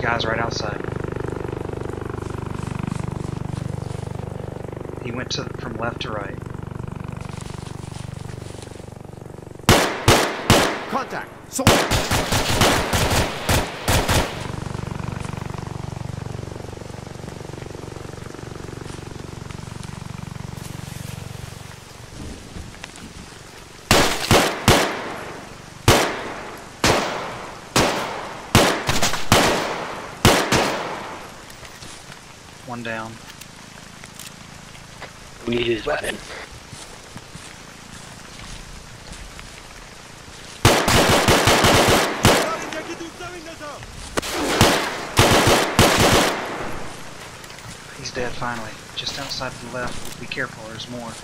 guys right outside. He went from left to right. Contact! Soldier! One down. We need his weapon. He's dead finally. Just outside to the left. Be careful, there's more.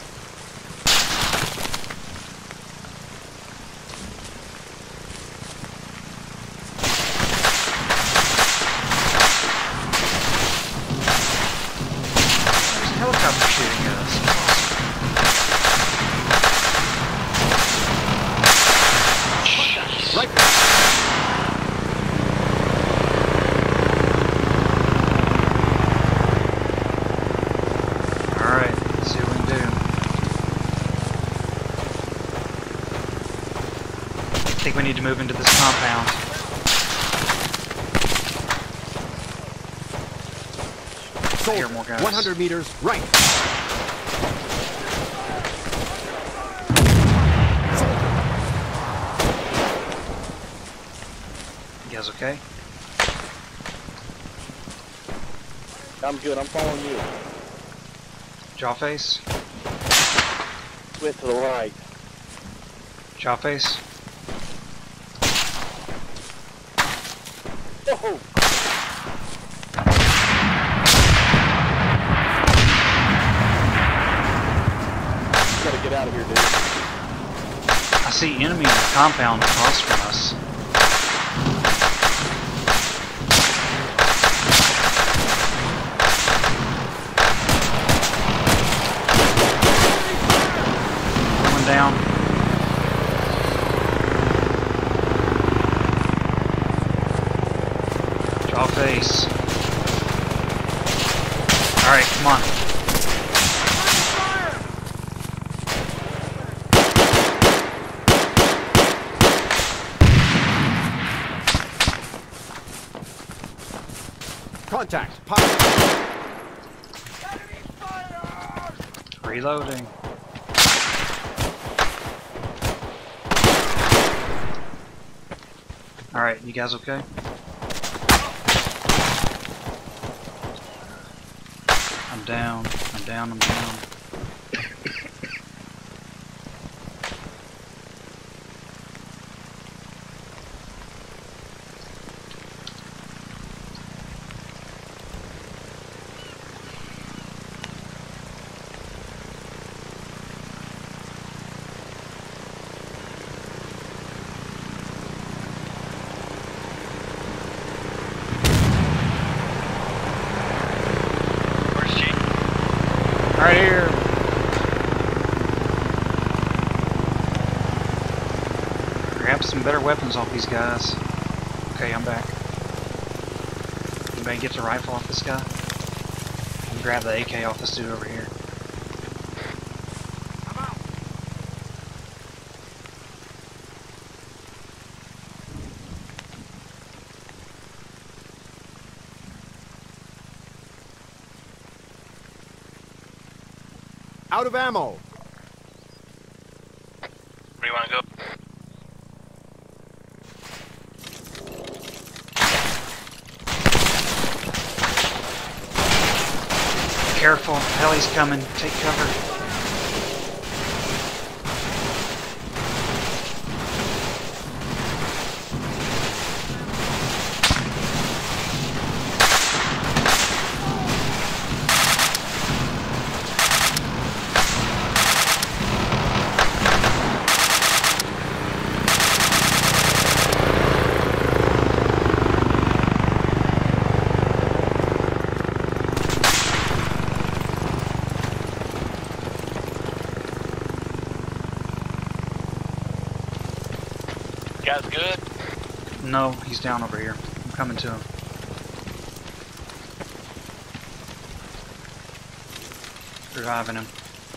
There's a helicopter shooting at us. Jeez. Right. Alright, let's see what we can do. I think we need to move into this compound. I hear Soldier, more guys. 100 meters, right. You guys okay? I'm good, I'm following you. Jaw face? Went to the right. Jaw face? Oh! Gotta get out of here, dude. I see enemy in the compound across from us. One down. Jaw face. Alright, come on. Contact! Pilot! Reloading. Alright, you guys okay? I'm down. I'm down. I'm down. Right here. Grab some better weapons off these guys. Okay, I'm back. Anybody get the rifle off this guy? And grab the AK off this dude over here. I'm out! Out of ammo! Where do you want to go? Careful, heli's coming. Take cover. Guys good? No, he's down over here. I'm coming to him. Reviving him.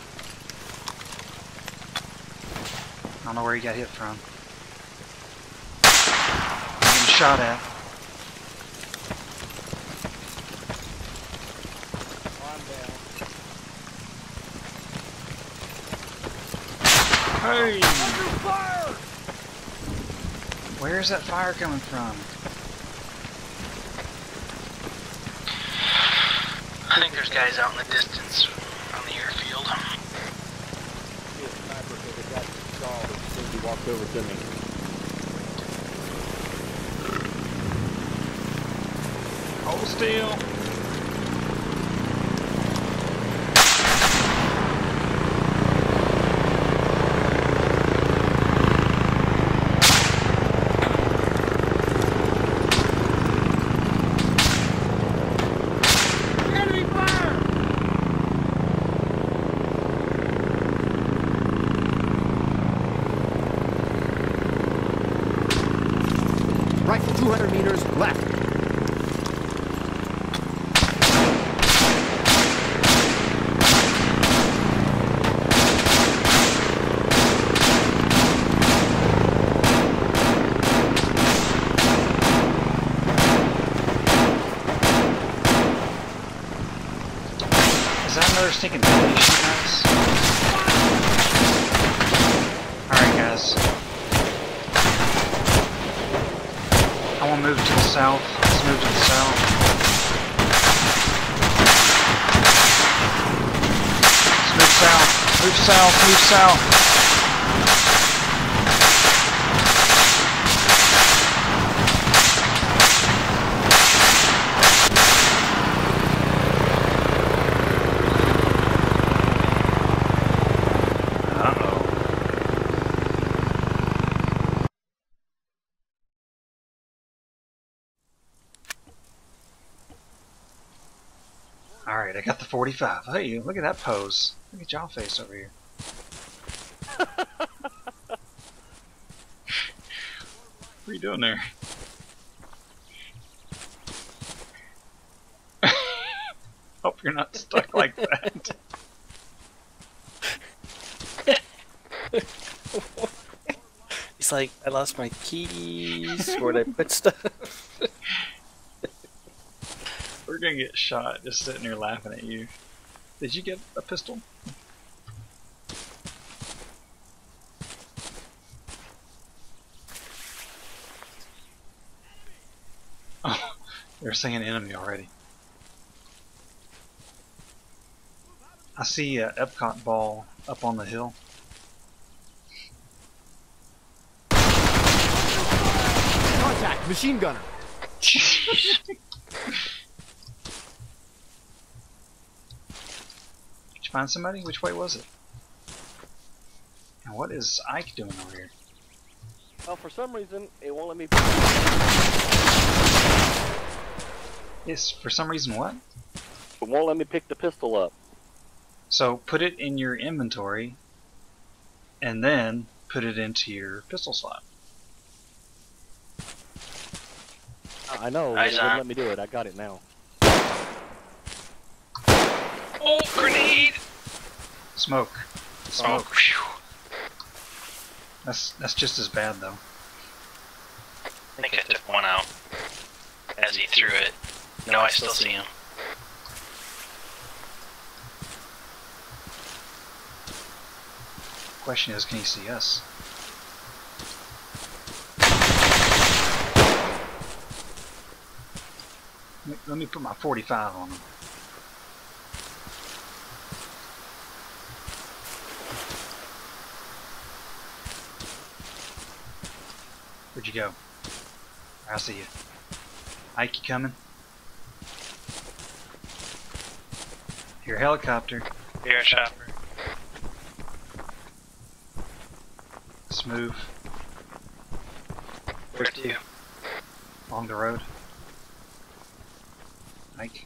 I don't know where he got hit from. I'm getting shot at. I'm down. Hey! Where's that fire coming from? I think there's guys out in the distance on the airfield. See a sniper because it got installed as soon as he walked over to me. Hold still. Rifle 200 meters left. Is that another stinking belly shooting at us? Alright guys. I want to move to the south. Let's move to the south. Let's move south. Move south. Move south. Alright, I got the 45. Hey, look at that pose. Look at y'all face over here. What are you doing there? Hope you're not stuck like that. He's like, I lost my keys. Where'd I put stuff? We're gonna get shot just sitting here laughing at you. Did you get a pistol? Oh, they're saying enemy already. I see a Epcot ball up on the hill. Contact, machine gunner. Did you find somebody? Which way was it? And what is Ike doing over here? Well, for some reason, it won't let me. Yes, for some reason what? It won't let me pick the pistol up. So put it in your inventory and then put it into your pistol slot. I know, but it wouldn't let me do it. I got it now. Oh, grenade! Smoke. Oh, Smoke. phew. That's just as bad though. I think I took one out as he threw it. No, I still see him. Question is, can he see us? Let me put my 45 on him. Where'd you go? I see you. Ike, you coming? Your helicopter. Here, chopper. Let's move Where to? along the road. Ike.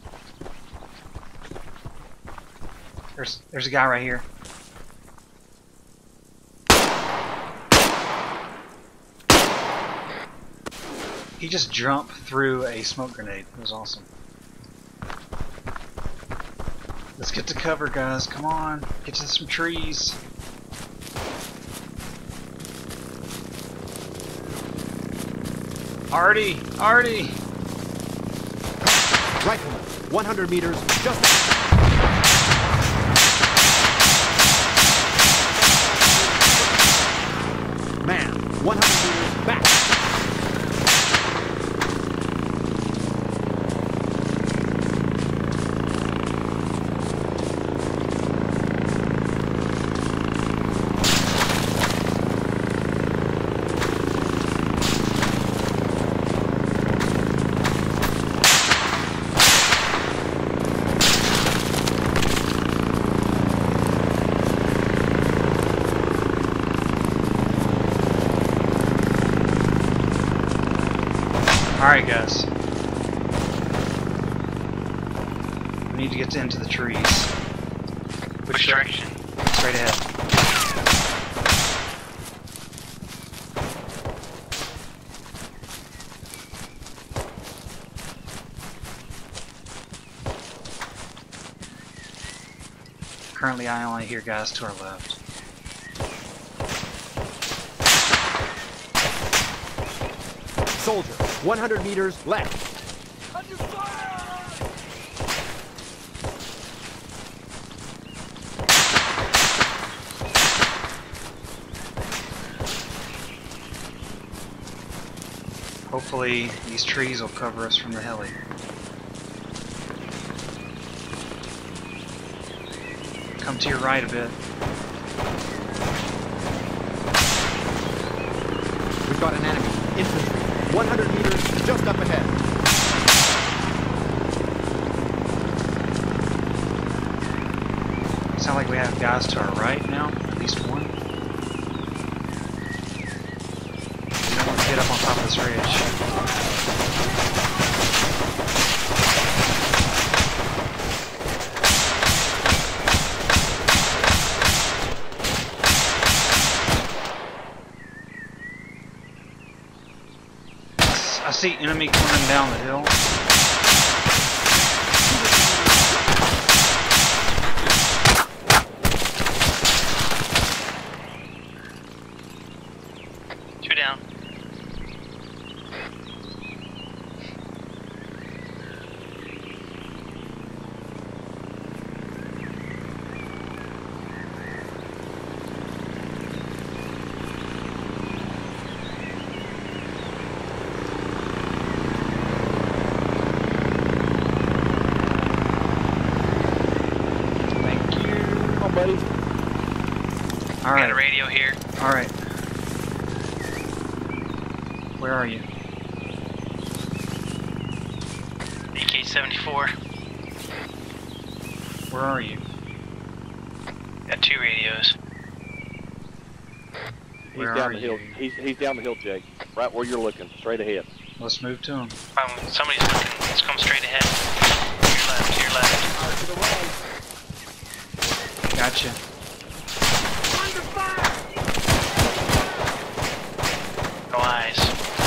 There's a guy right here. He just jumped through a smoke grenade. It was awesome. Let's get to cover, guys. Come on. Get to some trees. Artie! Artie! Rifleman, 100 meters, just... Man, 100 meters, back! Alright, guys. We need to get into the trees. Which direction? Straight ahead. Currently, I only hear guys to our left. Soldier, 100 meters, left. Hopefully, these trees will cover us from the heli. Come to your right a bit. We've got an enemy. Infantry, 100 meters, just up ahead. Sound like we have guys to our right now, at least one. We don't want to get up on top of this ridge. I see enemy coming down the hill. Two down. All We got right. a radio here. All right. Where are you? AK-74. Where are you? Got two radios. He's Where down are the hill. you? He's down the hill, Jake. Right where you're looking, straight ahead. Let's move to him. Somebody's looking. Let's come straight ahead. To your left, to your left. To the right. Gotcha. No eyes.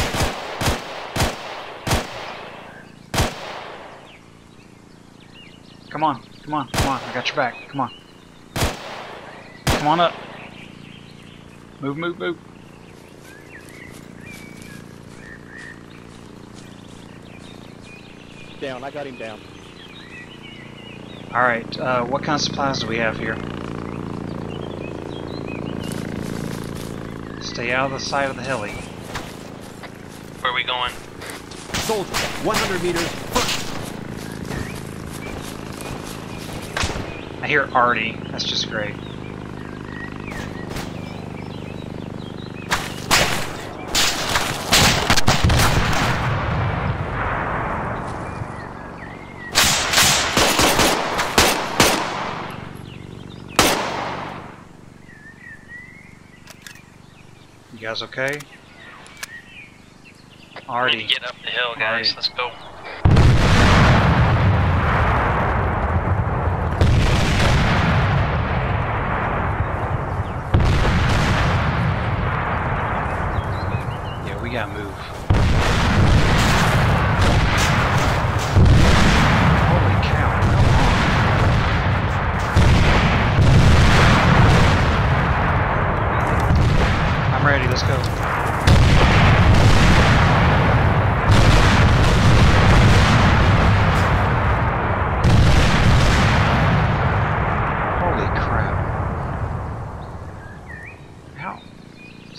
Come on, come on, come on. I got your back. Come on. Come on up. Move, move, move. Down. I got him down. Alright, what kind of supplies do we have here? Stay out of the sight of the heli. Where are we going? Soldier, 100 meters, front. I hear Artie. That's just great. You guys okay? We need Artie. to get up the hill, guys. Artie. Let's go. Yeah, we gotta move. Holy cow, come on.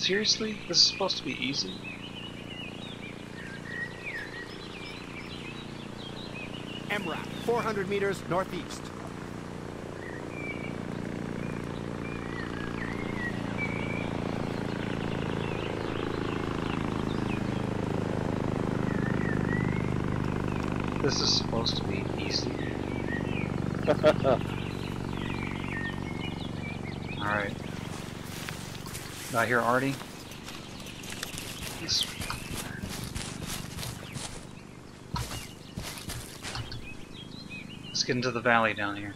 Seriously? This is supposed to be easy? MRAP, 400 meters northeast. This is supposed to be easy. Alright. Did I hear Artie? Yes. Let's get into the valley down here.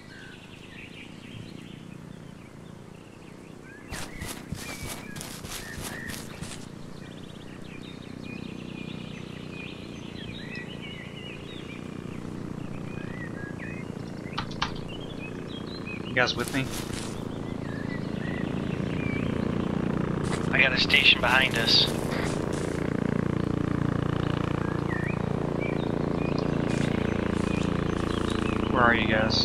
You guys with me? I got a station behind us. Where are you guys?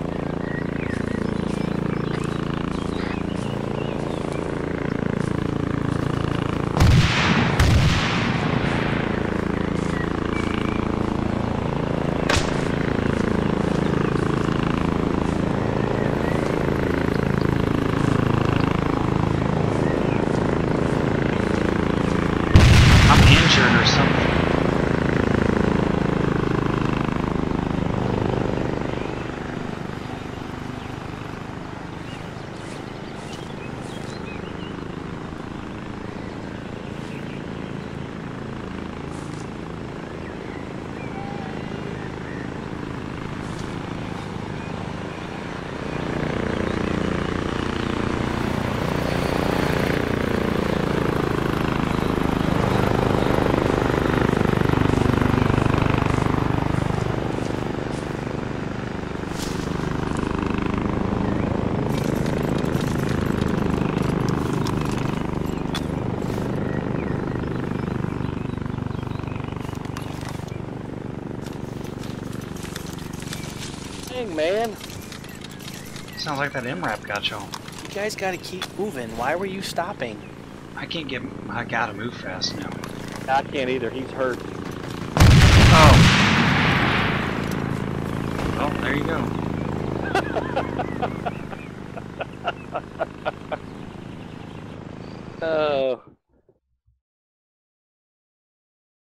I'm injured or something. Dang, man. Sounds like that MRAP got y'all. You guys gotta keep moving. Why were you stopping? I can't get. I gotta move fast now. I can't either. He's hurt. Oh. Well, there you go. Oh.